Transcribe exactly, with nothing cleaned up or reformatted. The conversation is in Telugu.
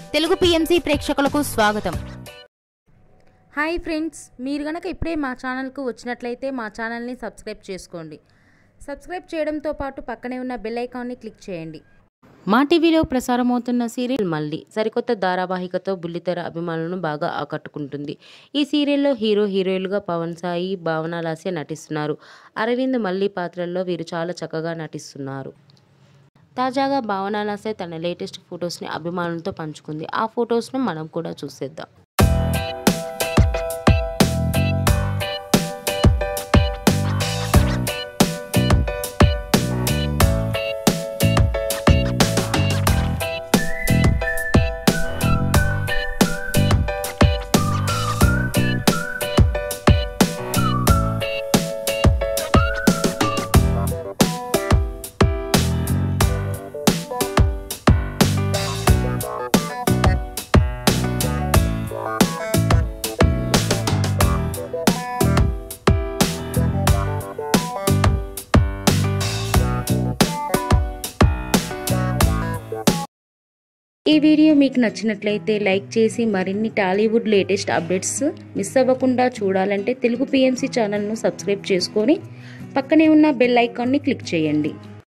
తెలుగు పిఎంసి ప్రేక్షకులకు స్వాగతం. హాయ్ ఫ్రెండ్స్, మీరు గనక ఇప్పుడే మా ఛానల్కు వచ్చినట్లయితే మా ఛానల్ని సబ్స్క్రైబ్ చేసుకోండి. సబ్స్క్రైబ్ చేయడంతో పాటు పక్కనే ఉన్న బెల్ ఐకాన్ని క్లిక్ చేయండి. మా టీవీలో ప్రసారమవుతున్న సీరియల్ మల్లి సరికొత్త ధారావాహికతో బుల్లితెర అభిమానులను బాగా ఆకట్టుకుంటుంది. ఈ సీరియల్లో హీరో హీరోయిన్లుగా పవన్ సాయి, భావన, lasya నటిస్తున్నారు. అరవింద్, మల్లి పాత్రల్లో వీరు చాలా చక్కగా నటిస్తున్నారు. తాజాగా భావన lasya తన లేటెస్ట్ ఫొటోస్ని అభిమానులతో పంచుకుంది. ఆ ఫొటోస్ను మనం కూడా చూసేద్దాం. ఈ వీడియో మీకు నచ్చినట్లయితే లైక్ చేసి మరిన్ని టాలీవుడ్ లేటెస్ట్ అప్డేట్స్ మిస్ అవ్వకుండా చూడాలంటే తెలుగు పిఎంసి ఛానల్ను సబ్స్క్రైబ్ చేసుకొని పక్కనే ఉన్న బెల్ ఐకాన్ని క్లిక్ చేయండి.